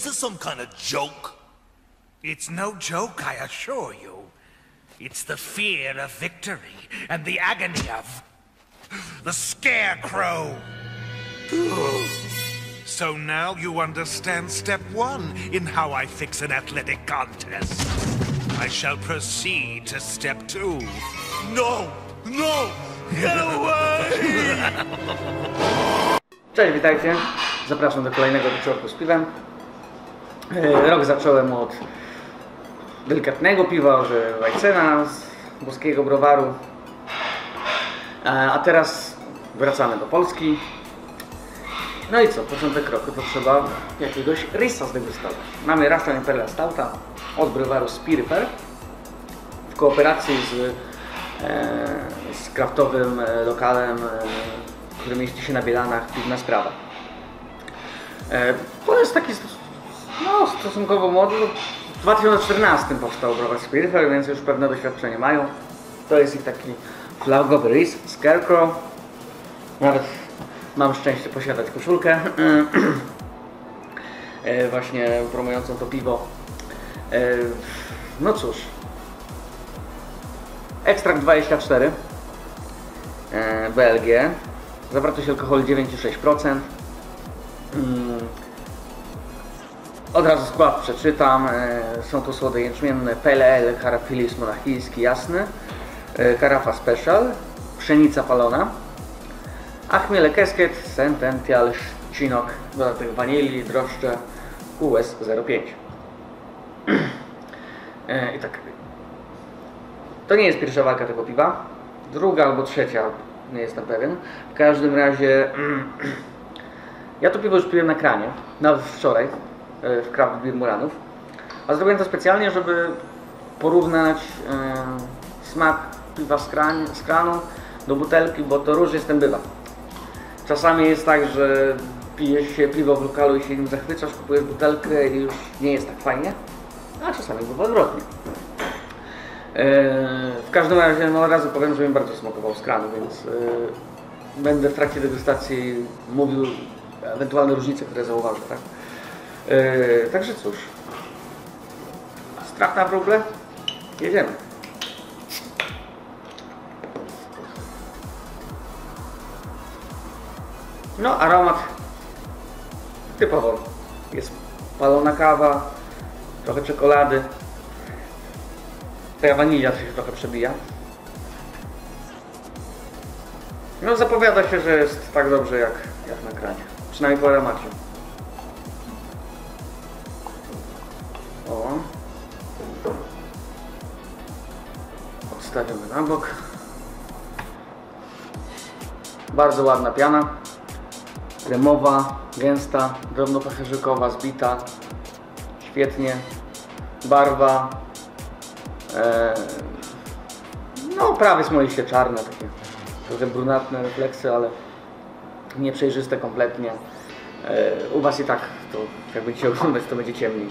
this some kind of joke? It's no joke, I assure you. It's the fear of victory and the agony of the Scarecrow. So now you understand step 1 in how I fix an athletic contest. I shall proceed to step 2. No! No! Get away! Cześć, witajcie. Zapraszam do kolejnego wieczorku z piwem. Rok zacząłem od delikatnego piwa, że Weitzena z boskiego browaru. A teraz wracamy do Polski. No i co? Początek roku to trzeba jakiegoś rysa zdegustować. Mamy Russian Imperial Stouta od browaru Spirifer w kooperacji z kraftowym lokalem, który mieści się na Bielanach, Piwna Sprawa. To jest taki stosunkowo młody. W 2014 powstał browar Spirifer, więc już pewne doświadczenie mają. To jest ich taki flagowy rys, Scarecrow. Nawet mam szczęście posiadać koszulkę właśnie promującą to piwo. No cóż, ekstrakt 24 BLG, zawartość alkoholu 9,6%. Od razu skład przeczytam. Są to słody jęczmienne PLL, Carafilis monachijski jasny, Carafa Special, pszenica palona, a chmiele Kesket, Centennial, Chinook, dodatek wanilii, drożdże, US 0,5. I tak, to nie jest pierwsza walka tego piwa, druga albo trzecia, nie jestem pewien. W każdym razie ja to piwo już piłem na kranie, nawet wczoraj w Craft Beer Muranów, a zrobiłem to specjalnie, żeby porównać smak piwa z kranu do butelki, bo to różnie z tym bywa. Czasami jest tak, że pije się piwo w lokalu i się nim zachwycasz, kupujesz butelkę i już nie jest tak fajnie, a czasami bywa odwrotnie. W każdym razie no, od razu powiem, że mi bardzo smakował z kranu, więc będę w trakcie degustacji mówił ewentualne różnice, które zauważę. Tak? Także cóż, strach na wróble, jedziemy. No, aromat typowo jest palona kawa, trochę czekolady, ta wanilia się trochę przebija. No, zapowiada się, że jest tak dobrze jak na kranie, przynajmniej po aromacie. O, odstawiamy na bok. Bardzo ładna piana. Kremowa, gęsta, drobnopacierzykowa, zbita, świetnie, barwa, no prawie smoliście czarne, takie trochę brunatne refleksy, ale nieprzejrzyste kompletnie. U Was i tak, to jak będziecie oglądać, to będzie ciemniej.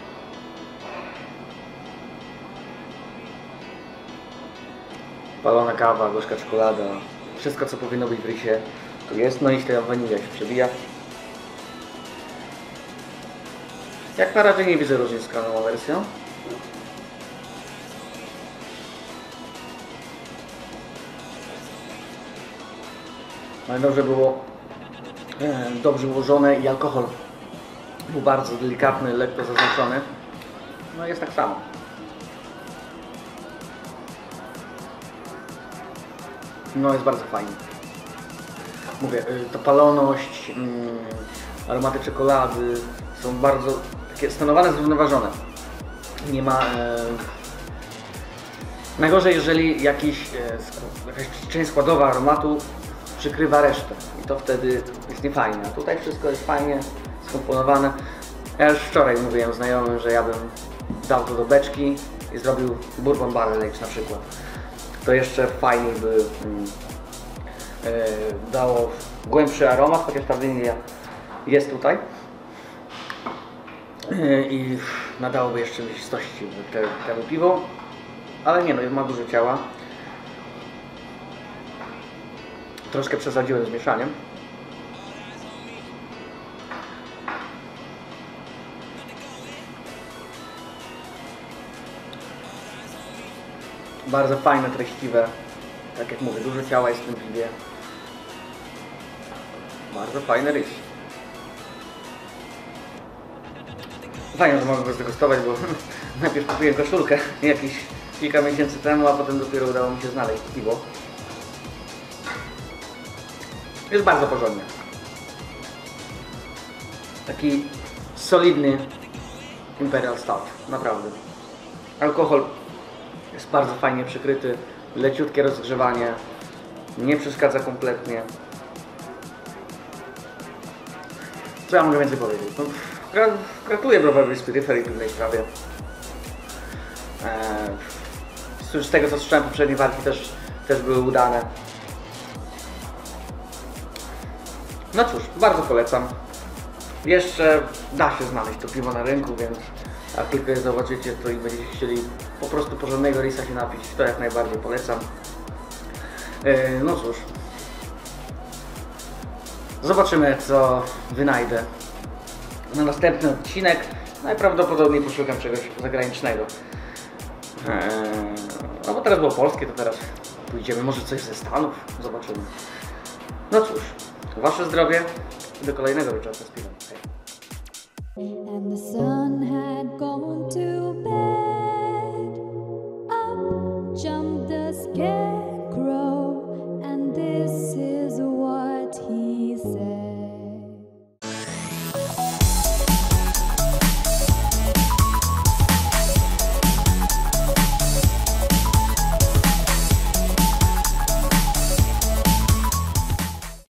Palona kawa, gorzka czekolada, wszystko co powinno być w rysie tu jest, no i ta wanilia się przebija. Jak na razie nie widzę różnic z kranową wersją. Najlepsze było dobrze ułożone i alkohol był bardzo delikatny, lekko zaznaczony. No jest tak samo. No jest bardzo fajnie. Mówię, ta paloność, aromaty czekolady są bardzo takie stanowane, zrównoważone. Nie ma... Najgorzej, jeżeli jakaś część składowa aromatu przykrywa resztę i to wtedy jest niefajne. A tutaj wszystko jest fajnie skomponowane. Ja już wczoraj mówiłem znajomym, że ja bym dał to do beczki i zrobił bourbon barrel aged na przykład. To jeszcze fajniej by dało głębszy aromat, chociaż ta winilia jest tutaj i nadałoby jeszcze mięsistości temu piwu, ale nie no, ma dużo ciała. Troszkę przesadziłem z mieszaniem. Bardzo fajne, treściwe. Tak jak mówię, dużo ciała jest w tym piwie. Bardzo fajny rys. Fajnie, że mogę go zdegustować, bo najpierw kupiłem koszulkę jakieś kilka miesięcy temu, a potem dopiero udało mi się znaleźć piwo. Jest bardzo porządnie. Taki solidny Imperial Stout, naprawdę. Alkohol jest bardzo fajnie przykryty, leciutkie rozgrzewanie, nie przeszkadza kompletnie. Co ja mogę więcej powiedzieć? No, gratuluję browarowi Spirifer i pilnej sprawie. Z tego co słyszałem, poprzednie walki też były udane. No cóż, bardzo polecam. Jeszcze da się znaleźć to piwo na rynku, więc jak tylko je zobaczycie, to i będziecie chcieli po prostu porządnego risa się napić, to jak najbardziej polecam. No cóż. Zobaczymy, co wynajdę na następny odcinek. Najprawdopodobniej poszukam czegoś zagranicznego. No bo teraz było polskie, to teraz pójdziemy może coś ze Stanów. Zobaczymy. No cóż, wasze zdrowie i do kolejnego wieczoru z piwem. Hej. And the sun had gone to bed. Up jumped the scarecrow.